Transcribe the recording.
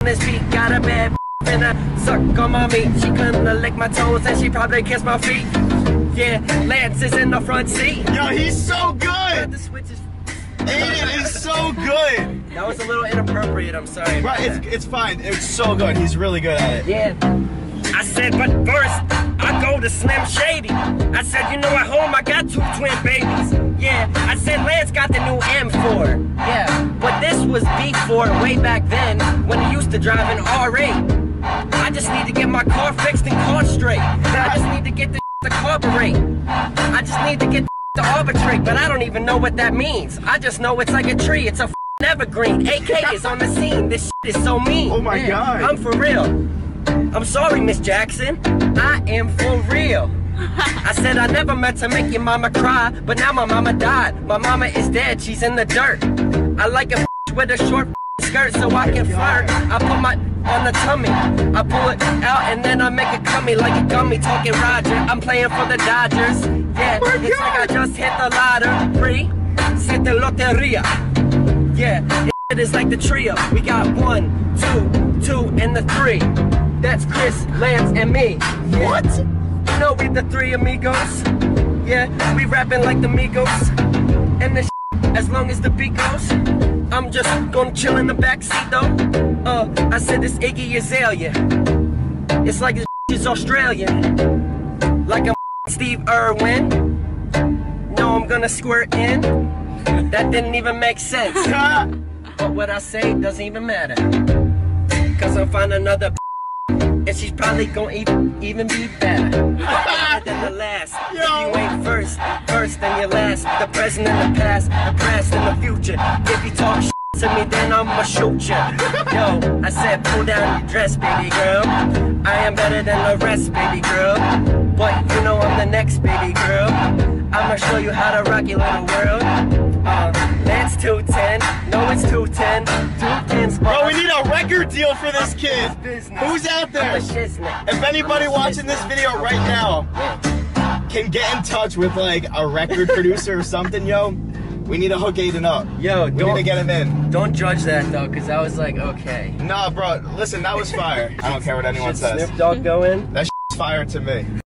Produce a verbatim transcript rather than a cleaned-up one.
this beat. Got a bad finna suck on my meat. She gonna lick my toes and she probably kiss my feet. Yeah, Lance is in the front seat. Yo, he's so good. The switch is. Aiden is so good. That was a little inappropriate. I'm sorry. Right, it's it's fine. It's so good. He's really good at it. Yeah. I said, but first, I go to Slim Shady. I said, you know, at home I got two twin babies. Yeah, I said, Lance got the new M four. Yeah, but this was B four way back then when he used to drive an R eight. I just need to get my car fixed and caught straight. I just need to get the to carburate. I just need to get the to arbitrate, but I don't even know what that means. I just know it's like a tree. It's a evergreen. A K is on the scene. This is so mean. Oh my Man, God. I'm for real. I'm sorry, Miss Jackson. I am for real. I said I never meant to make your mama cry, but now my mama died. My mama is dead. She's in the dirt. I like a with a short skirt so I can flirt. I put my on the tummy. I pull it out and then I make it cummy like a gummy. Talking Roger. I'm playing for the Dodgers. Yeah, oh it's like I just hit the lottery. Set the loteria. Yeah, it is like the trio. We got one, two, two, and the three. That's Chris, Lance, and me. Yeah. What? You know we the three amigos. Yeah, we rapping like the Migos. And the shit, as long as the beat goes, I'm just gonna chill in the backseat though. Uh, I said this Iggy Azalea. It's like this is Australian. Like I'm Steve Irwin. No, I'm gonna squirt in. That didn't even make sense. But what I say doesn't even matter. Cause I'll find another and she's probably gonna even, even be better. Better than the last. Yo. If you ain't first, first then you're last. The present and the past, the past and the future. If you talk shit to me, then I'ma shoot ya. Yo, I said pull down your dress, baby girl. I am better than the rest, baby girl. But you know I'm the next, baby girl. I'ma show you how to rock your little world. Uh, Lance two ten, no it's two ten, two ten. Bro, we need a record deal for this kid. Business. Who's out there? I'm a shiznit. If anybody watching this video right now can get in touch with like a record producer or something, yo, we need to hook Aiden up. Yo, we don't, need to get him in. Don't judge that though, cause I was like, okay. Nah, bro, listen, that was fire. I don't care what anyone Should says. Snoop Dogg go in? That shit's fire to me.